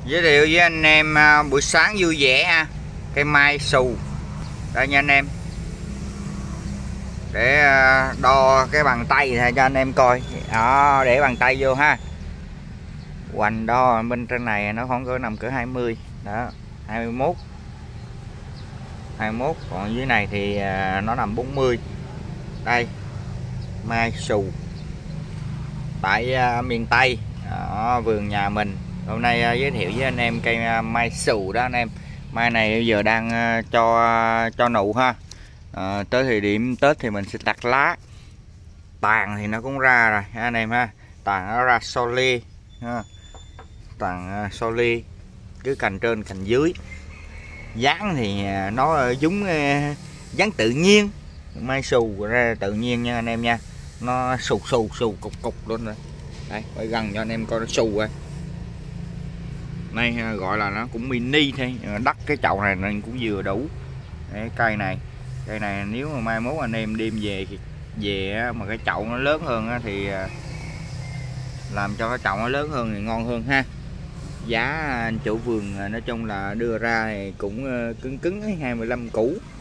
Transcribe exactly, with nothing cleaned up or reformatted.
Giới thiệu với anh em buổi sáng vui vẻ ha. Cây mai xù đây nha anh em, để đo cái bàn tay này cho anh em coi đó, để bàn tay vô ha. Hoành đo bên trên này nó khoảng cỡ nằm cỡ hai mươi đó, hai mươi mốt hai mươi mốt, còn dưới này thì nó nằm bốn mươi. Đây mai xù tại uh, miền Tây đó, vườn nhà mình. Hôm nay uh, giới thiệu với anh em cây uh, mai xù đó anh em. Mai này bây giờ đang uh, cho uh, cho nụ ha. Uh, tới thời điểm Tết thì mình sẽ tạc lá, tàn thì nó cũng ra rồi anh em ha. Tàn nó ra soli ha. Tàn uh, soli cứ cành trên cành dưới. Dáng thì uh, nó giống uh, dáng tự nhiên, mai xù ra tự nhiên nha anh em nha. Nó xù xù xù cục cục luôn rồi. Đây quay gần cho anh em coi nó xù rồi. Này gọi là nó cũng mini thôi, đắt cái chậu này nên cũng vừa đủ. Đấy, cây này cây này nếu mà mai mốt anh em đem về về mà cái chậu nó lớn hơn thì làm cho cái chậu nó lớn hơn thì ngon hơn ha. Giá anh chủ vườn nói chung là đưa ra thì cũng cứng cứng hai mươi lăm củ.